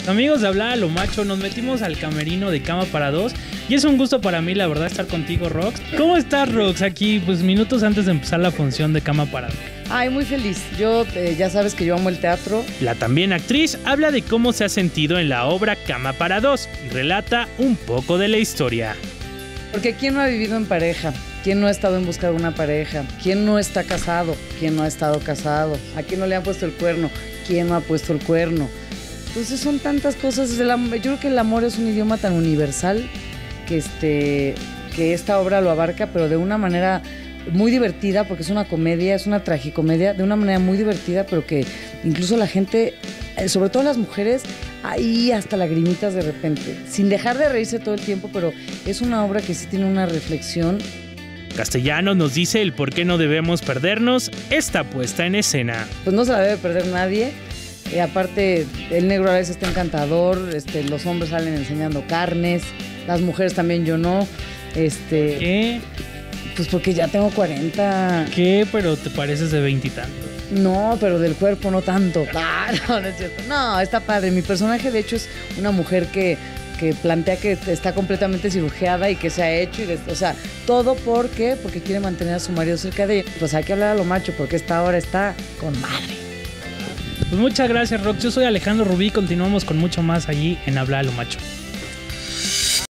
Amigos de Hablar a lo Macho, nos metimos al camerino de Cama para Dos y es un gusto para mí, la verdad, estar contigo, Rox. ¿Cómo estás, Rox? Aquí, pues minutos antes de empezar la función de Cama para Dos. Ay, muy feliz. Yo, ya sabes que yo amo el teatro. La también actriz habla de cómo se ha sentido en la obra Cama para Dos y relata un poco de la historia. Porque ¿quién no ha vivido en pareja? ¿Quién no ha estado en busca de una pareja? ¿Quién no está casado? ¿Quién no ha estado casado? ¿A quién no le han puesto el cuerno? ¿Quién no ha puesto el cuerno? Entonces son tantas cosas. Yo creo que el amor es un idioma tan universal que esta obra lo abarca, pero de una manera muy divertida, porque es una comedia, es una tragicomedia, de una manera muy divertida, pero que incluso la gente, sobre todo las mujeres, ahí hasta lagrimitas de repente, sin dejar de reírse todo el tiempo, pero es una obra que sí tiene una reflexión. Castellano nos dice el por qué no debemos perdernos esta puesta en escena. Pues no se la debe perder nadie. Aparte, el negro a veces está encantador, los hombres salen enseñando carnes, las mujeres también, yo no. ¿Qué? Pues porque ya tengo 40. ¿Qué? Pero te pareces de 20 y tanto. No, pero del cuerpo no tanto. No es cierto. No, está padre. Mi personaje, de hecho, es una mujer que plantea que está completamente cirugiada y que se ha hecho. O sea, todo porque quiere mantener a su marido cerca de ella. Pues hay que hablar a lo macho porque esta hora está con madre. Pues muchas gracias, Rox. Yo soy Alejandro Rubí. Continuamos con mucho más allí en Hablar a lo Macho.